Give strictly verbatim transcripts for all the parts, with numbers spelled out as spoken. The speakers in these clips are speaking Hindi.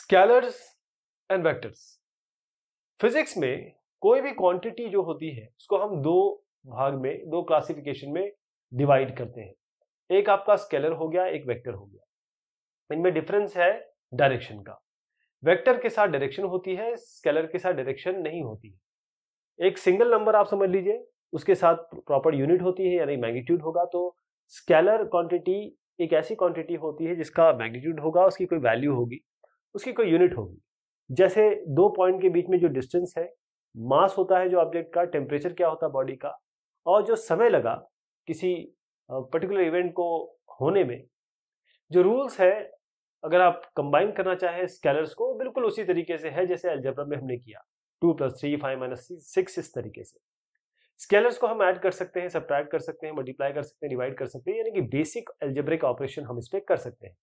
Scalars and vectors. फिजिक्स में कोई भी क्वांटिटी जो होती है उसको हम दो भाग में, दो क्लासिफिकेशन में डिवाइड करते हैं। एक आपका स्केलर हो गया, एक वेक्टर हो गया। इनमें डिफरेंस है डायरेक्शन का। वेक्टर के साथ डायरेक्शन होती है, स्केलर के साथ डायरेक्शन नहीं होती है। एक सिंगल नंबर आप समझ लीजिए, उसके साथ प्रॉपर यूनिट होती है यानी मैग्नीट्यूड होगा। तो स्केलर क्वांटिटी एक ऐसी क्वांटिटी होती है जिसका मैग्नीट्यूड होगा, उसकी कोई वैल्यू होगी, उसकी कोई यूनिट होगी। जैसे दो पॉइंट के बीच में जो डिस्टेंस है, मास होता है जो ऑब्जेक्ट का, टेम्परेचर क्या होता है बॉडी का, और जो समय लगा किसी पर्टिकुलर इवेंट को होने में। जो रूल्स है, अगर आप कंबाइन करना चाहें स्केलर्स को, बिल्कुल उसी तरीके से है जैसे अलजेब्रा में हमने किया, two plus three five minus six, इस तरीके से स्केलर्स को हम ऐड कर सकते हैं, सब्ट्रैक्ट कर सकते हैं, मल्टीप्लाई कर सकते हैं, डिवाइड कर सकते हैं, यानी कि बेसिक अलजेब्रिक ऑपरेशन हम इस पे कर सकते हैं।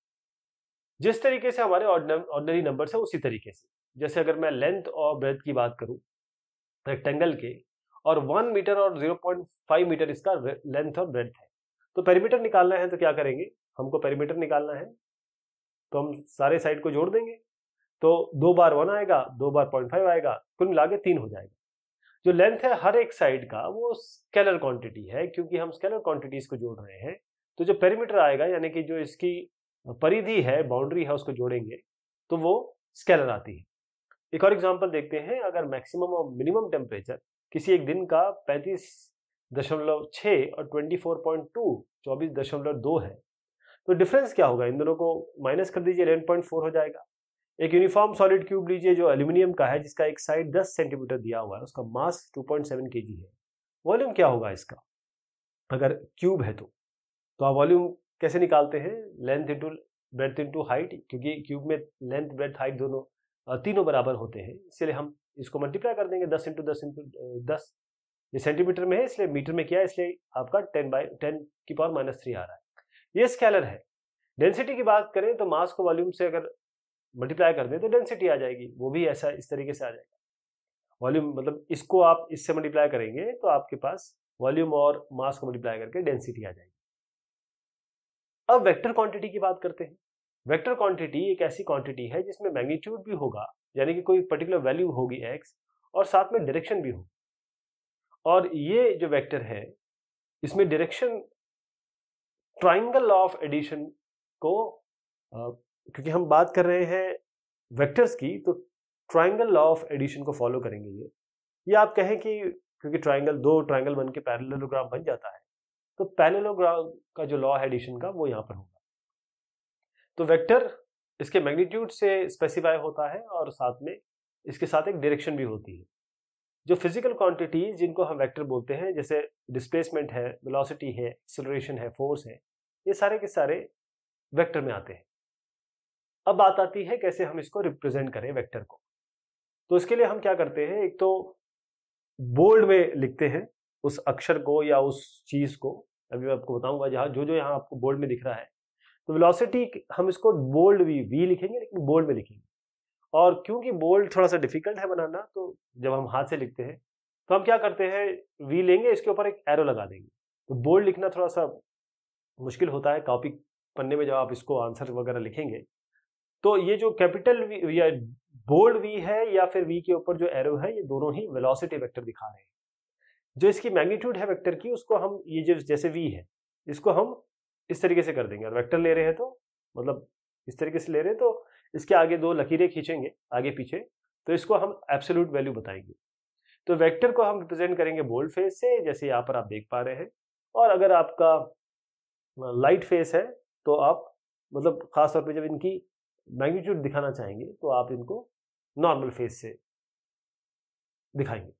जिस तरीके से हमारे ऑर्डिनरी नंबर्स है उसी तरीके से। जैसे अगर मैं लेंथ और ब्रेथ की बात करूं रेक्टेंगल के, और वन मीटर और जीरो पॉइंट फाइव मीटर इसका लेंथ और ब्रेथ है, तो पेरीमीटर निकालना है तो क्या करेंगे, हमको पेरीमीटर निकालना है तो हम सारे साइड को जोड़ देंगे। तो दो बार वन आएगा, दो बार पॉइंट फाइव आएगा, कुल मिला के तीन हो जाएगा। जो लेंथ है हर एक साइड का वो स्केलर क्वांटिटी है, क्योंकि हम स्केलर क्वांटिटीज को जोड़ रहे हैं। तो जो पेरीमीटर आएगा यानी कि जो इसकी परिधि है, बाउंड्री है, उसको जोड़ेंगे तो वो स्केलर आती है। एक और एग्जांपल देखते हैं। अगर मैक्सिमम और मिनिमम टेम्परेचर किसी एक दिन का पैंतीस दशमलव छः और ट्वेंटी फोर पॉइंट टू चौबीस दशमलव दो है, तो डिफरेंस क्या होगा, इन दोनों को माइनस कर दीजिए, इलेवन पॉइंट फोर हो जाएगा। एक यूनिफॉर्म सॉलिड क्यूब लीजिए जो एल्यूमिनियम का है, जिसका एक साइड दस सेंटीमीटर दिया हुआ है, उसका mass two point seven KG है। वॉल्यूम क्या होगा इसका, अगर क्यूब है तो तो आप वॉल्यूम कैसे निकालते हैं, length into breadth into height, क्योंकि क्यूब में लेंथ ब्रेथ हाइट दोनों तीनों बराबर होते हैं, इसलिए हम इसको मल्टीप्लाई कर देंगे, दस इंटू दस इंटू दस। ये सेंटीमीटर में है इसलिए मीटर में किया, इसलिए आपका टेन बाई टेन की पावर माइनस थ्री आ रहा है। ये स्केलर है। डेंसिटी की बात करें तो मास को वॉल्यूम से अगर मल्टीप्लाई कर दें तो डेंसिटी आ जाएगी, वो भी ऐसा इस तरीके से आ जाएगा। वॉल्यूम मतलब इसको आप इससे मल्टीप्लाई करेंगे तो आपके पास वॉल्यूम और मास को मल्टीप्लाई करके डेंसिटी आ जाएगी। अब वेक्टर क्वांटिटी की बात करते हैं। वेक्टर क्वांटिटी एक ऐसी क्वांटिटी है जिसमें मैग्नीट्यूड भी होगा, यानी कि कोई पर्टिकुलर वैल्यू होगी एक्स, और साथ में डायरेक्शन भी होगी। और ये जो वेक्टर है इसमें डायरेक्शन ट्राइंगल ऑफ एडिशन को, क्योंकि हम बात कर रहे हैं वेक्टर्स की, तो ट्राइंगल ऑफ एडिशन को फॉलो करेंगे। ये ये आप कहें कि क्योंकि ट्राइंगल दो ट्राइंगल बन के पैरेललोग्राम बन जाता है, तो पैरेललोग्राम का जो लॉ है एडिशन का वो यहाँ पर होगा। तो वेक्टर इसके मैग्नीट्यूड से स्पेसिफाई होता है और साथ में इसके साथ एक डायरेक्शन भी होती है। जो फिजिकल क्वांटिटीज जिनको हम वेक्टर बोलते हैं, जैसे डिस्प्लेसमेंट है, वेलोसिटी है, एक्सेलरेशन है, फोर्स है, ये सारे के सारे वेक्टर में आते हैं। अब बात आती है कैसे हम इसको रिप्रेजेंट करें वेक्टर को। तो इसके लिए हम क्या करते हैं, एक तो बोल्ड में लिखते हैं उस अक्षर को या उस चीज को। अभी मैं आपको बताऊंगा जहां जो जो यहाँ आपको बोल्ड में दिख रहा है। तो वेलोसिटी हम इसको बोल्ड वी वी लिखेंगे, लेकिन बोल्ड में लिखेंगे। और क्योंकि बोल्ड थोड़ा सा डिफिकल्ट है बनाना, तो जब हम हाथ से लिखते हैं तो हम क्या करते हैं, वी लेंगे, इसके ऊपर एक एरो लगा देंगे। तो बोल्ड लिखना थोड़ा सा मुश्किल होता है कॉपी पन्ने में, जब आप इसको आंसर वगैरह लिखेंगे। तो ये जो कैपिटल वी या बोल्ड वी है या फिर वी के ऊपर जो एरो है, ये दोनों ही वेलोसिटी वेक्टर दिखा रहे हैं। जो इसकी मैग्नीट्यूड है वेक्टर की, उसको हम ये जो जैसे वी है इसको हम इस तरीके से कर देंगे। और वेक्टर ले रहे हैं तो मतलब इस तरीके से ले रहे हैं, तो इसके आगे दो लकीरें खींचेंगे आगे पीछे, तो इसको हम एब्सोल्यूट वैल्यू बताएंगे। तो वेक्टर को हम रिप्रेजेंट करेंगे बोल्ड फेस से, जैसे यहाँ पर आप देख पा रहे हैं। और अगर आपका लाइट फेस है तो आप मतलब खासतौर पर जब इनकी मैग्नीट्यूड दिखाना चाहेंगे तो आप इनको नॉर्मल फेस से दिखाएंगे।